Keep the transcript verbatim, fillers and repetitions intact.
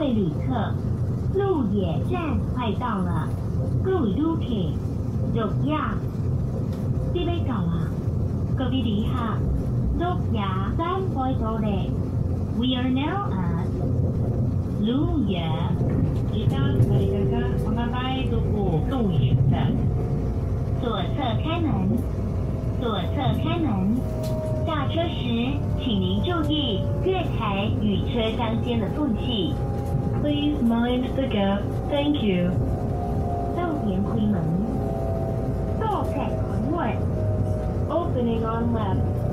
位旅客，鹿野站快到了，各位旅客，鹿野，你要到啊？各位旅客，鹿野站快到了。We are now at 鹿野。Kita mereka mengenai tuku 鹿野站。左侧开门，左侧开门。下车时，请您注意月台与车厢间的缝隙。Please mind the gap. Thank you. 到点开门。到站开门。Opening on left.